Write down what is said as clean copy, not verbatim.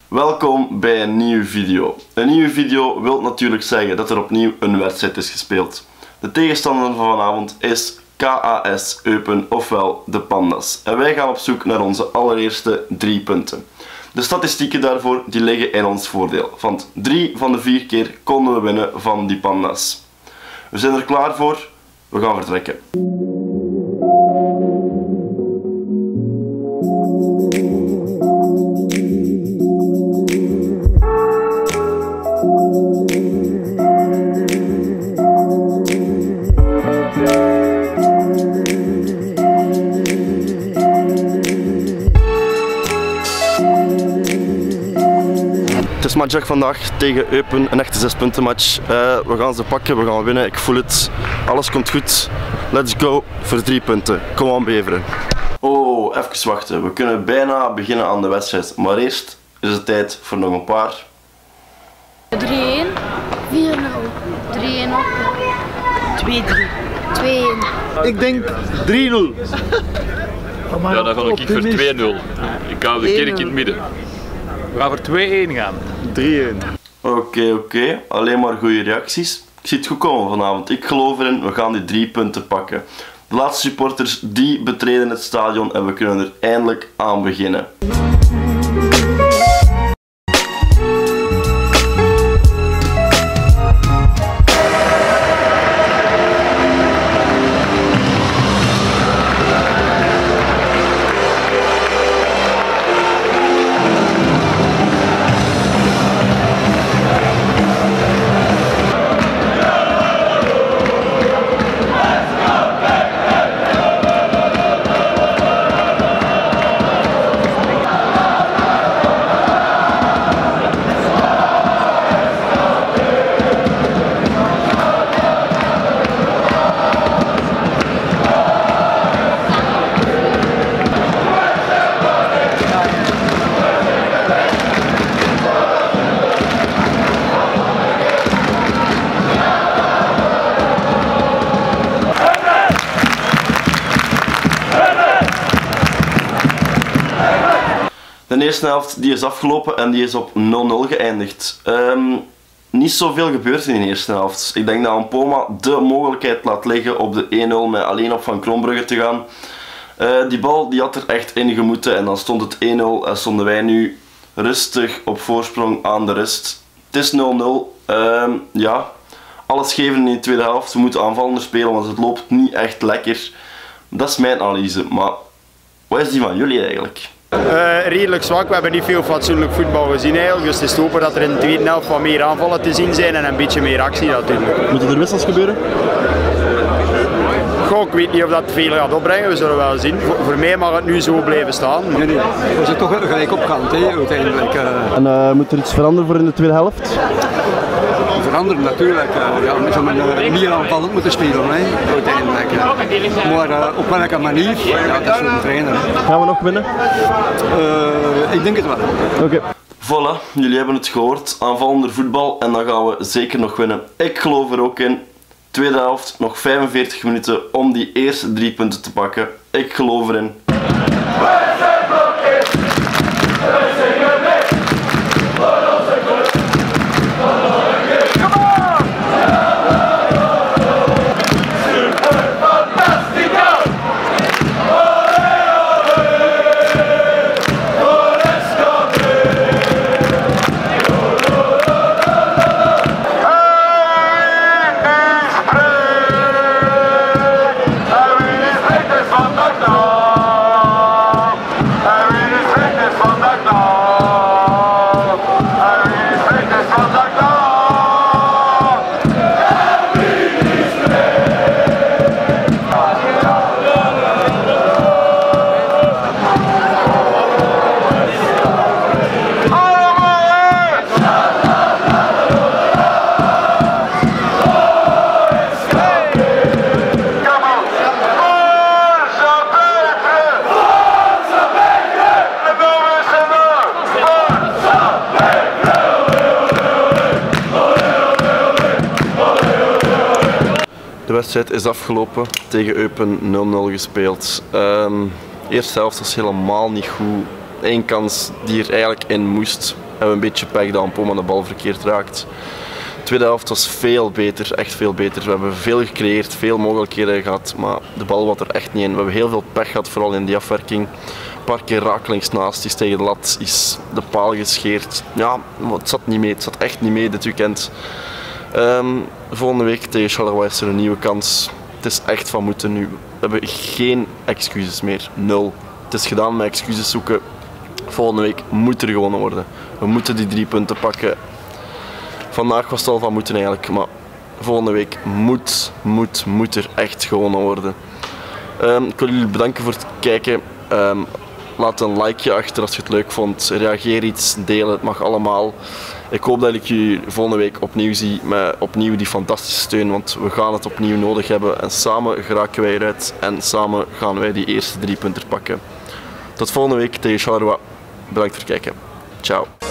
Welkom bij een nieuwe video. Een nieuwe video wil natuurlijk zeggen dat er opnieuw een wedstrijd is gespeeld. De tegenstander van vanavond is KAS Eupen, ofwel de Pandas. En wij gaan op zoek naar onze allereerste 3 punten. De statistieken daarvoor die liggen in ons voordeel, want 3 van de 4 keer konden we winnen van die Pandas. We zijn er klaar voor, we gaan vertrekken. Het is matchdag vandaag tegen Eupen, een echte 6 punten match. We gaan ze pakken, we gaan winnen, ik voel het. Alles komt goed. Let's go voor 3 punten. Kom aan Beveren. Oh, even wachten. We kunnen bijna beginnen aan de wedstrijd. Maar eerst is het tijd voor nog een paar. 3-1. 4-0. 3-1 ook. 2-3. 2-1. Ik denk 3-0. Ja, dan ga ik voor 2-0. Ik hou de kerk in het midden. We gaan voor 2-1 gaan. 3-1. Oké. Alleen maar goede reacties. Ik zie het goed komen vanavond. Ik geloof erin, we gaan die 3 punten pakken. De laatste supporters die betreden het stadion en we kunnen er eindelijk aan beginnen. De eerste helft die is afgelopen en die is op 0-0 geëindigd. Niet zoveel gebeurt in de eerste helft. Ik denk dat Ampoma de mogelijkheid laat liggen op de 1-0 met alleen op Van Krombrugge te gaan. Die bal die had er echt in gemoeten en dan stond het 1-0 en stonden wij nu rustig op voorsprong aan de rust. Het is 0-0. Ja, alles geven in de tweede helft. We moeten aanvallender spelen, want het loopt niet echt lekker. Dat is mijn analyse, maar wat is die van jullie eigenlijk? Redelijk zwak, we hebben niet veel fatsoenlijk voetbal gezien eigenlijk, dus het is te hopen dat er in de tweede helft wat meer aanvallen te zien zijn en een beetje meer actie natuurlijk. Moeten er wissels gebeuren? Goh, ik weet niet of dat veel gaat opbrengen, we zullen wel zien. Voor mij mag het nu zo blijven staan. Nee, we zijn toch gelijk op kant uiteindelijk. En moet er iets veranderen voor in de tweede helft? Veranderen natuurlijk, we zullen meer aanvallend moeten spelen uiteindelijk. Maar op welke manier, ja, dat is voor de trainer. Gaan we nog winnen? Ik denk het wel. Oké. Voilà, jullie hebben het gehoord. Aanvallender voetbal en dan gaan we zeker nog winnen. Ik geloof er ook in. Tweede helft, nog 45 minuten om die eerste 3 punten te pakken. Ik geloof erin. De wedstrijd is afgelopen, tegen Eupen 0-0 gespeeld. Eerste helft was helemaal niet goed. Eén kans die er eigenlijk in moest. hebben we een beetje pech dat Poma de bal verkeerd raakt. De tweede helft was veel beter, echt veel beter. We hebben veel gecreëerd, veel mogelijkheden gehad, maar de bal was er echt niet in. We hebben heel veel pech gehad, vooral in die afwerking. Een paar keer rakelings naast, is tegen de lat, is de paal gescheerd. Ja, het zat niet mee, het zat echt niet mee dit weekend. Volgende week tegen Charleroi is er een nieuwe kans. Het is echt van moeten nu. We hebben geen excuses meer, 0. Het is gedaan met excuses zoeken. Volgende week moet er gewonnen worden. We moeten die 3 punten pakken. Vandaag was het al van moeten eigenlijk, maar volgende week moet er echt gewonnen worden. Ik wil jullie bedanken voor het kijken. Laat een likeje achter als je het leuk vond. Reageer iets, deel het mag allemaal. Ik hoop dat ik jullie volgende week opnieuw zie met opnieuw die fantastische steun, want we gaan het opnieuw nodig hebben en samen geraken wij eruit en samen gaan wij die eerste 3 punten pakken. Tot volgende week tegen Charleroi. Bedankt voor het kijken. Ciao.